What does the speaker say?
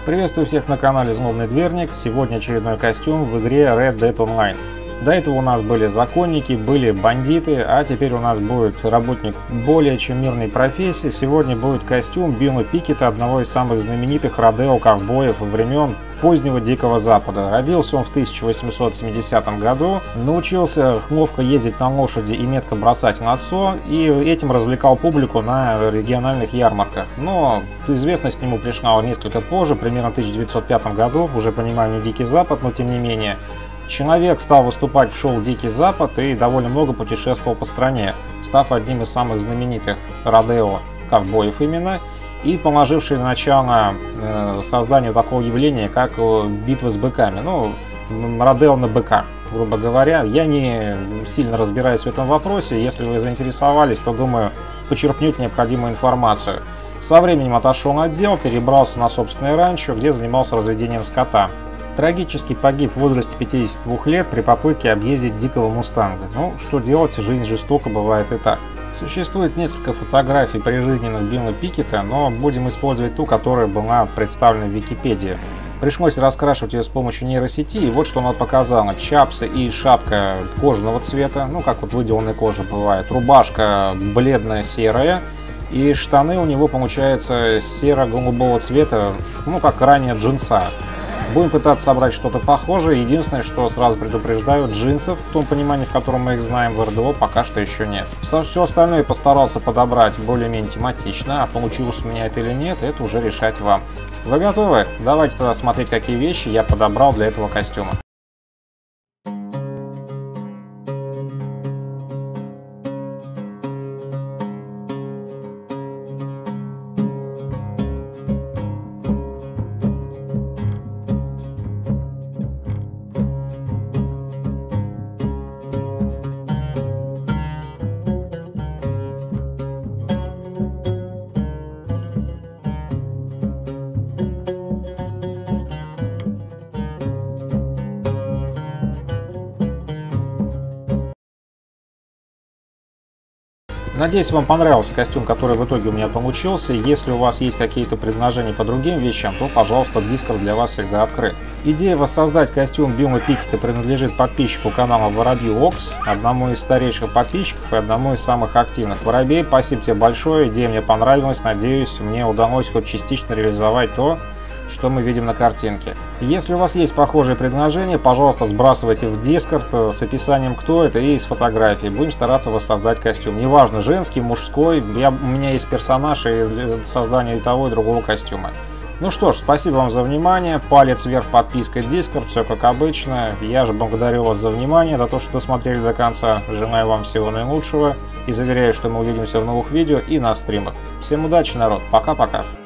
Приветствую всех на канале Злобный Дверник. Сегодня очередной костюм в игре Red Dead Online. До этого у нас были законники, были бандиты, а теперь у нас будет работник более чем мирной профессии. Сегодня будет костюм Билла Пикета, одного из самых знаменитых родео-ковбоев времен позднего Дикого Запада. Родился он в 1870 году, научился ловко ездить на лошади и метко бросать лассо, и этим развлекал публику на региональных ярмарках. Но известность к нему пришла несколько позже, примерно в 1905 году, уже понимаю, не Дикий Запад, но тем не менее. Человек стал выступать в шоу «Дикий Запад» и довольно много путешествовал по стране, став одним из самых знаменитых родео-ковбоев именно, и положивший начало созданию такого явления, как битвы с быками. Ну, родео на быках, грубо говоря. Я не сильно разбираюсь в этом вопросе. Если вы заинтересовались, то, думаю, почерпнуть необходимую информацию. Со временем отошел от дел, перебрался на собственное ранчо, где занимался разведением скота. Трагически погиб в возрасте 52 лет при попытке объездить дикого мустанга. Ну, что делать, жизнь жестока, бывает и так. Существует несколько фотографий прижизненных Билла Пикета, но будем использовать ту, которая была представлена в Википедии. Пришлось раскрашивать ее с помощью нейросети, и вот что она показала. Чапсы и шапка кожаного цвета, ну, как вот выделанная кожа бывает. Рубашка бледно-серая, и штаны у него, получается, серо-голубого цвета, ну, как ранее джинса. Будем пытаться собрать что-то похожее. Единственное, что сразу предупреждаю, джинсов, в том понимании, в котором мы их знаем в РДО, пока что еще нет. Все остальное я постарался подобрать более-менее тематично, а получилось у меня это или нет, это уже решать вам. Вы готовы? Давайте тогда смотреть, какие вещи я подобрал для этого костюма. Надеюсь, вам понравился костюм, который в итоге у меня получился. Если у вас есть какие-то предложения по другим вещам, то, пожалуйста, Discord для вас всегда открыт. Идея воссоздать костюм Билла Пикета принадлежит подписчику канала Воробью Окс, одному из старейших подписчиков и одному из самых активных. Воробей, спасибо тебе большое, идея мне понравилась, надеюсь, мне удалось хоть частично реализовать то, что мы видим на картинке. Если у вас есть похожие предложения, пожалуйста, сбрасывайте в Discord с описанием, кто это, и с фотографией. Будем стараться воссоздать костюм. Неважно, женский, мужской, у меня есть персонаж и для создания и того, и другого костюма. Ну что ж, спасибо вам за внимание. Палец вверх, подписка Discord, все как обычно. Я же благодарю вас за внимание, за то, что досмотрели до конца. Желаю вам всего наилучшего и заверяю, что мы увидимся в новых видео и на стримах. Всем удачи, народ. Пока-пока.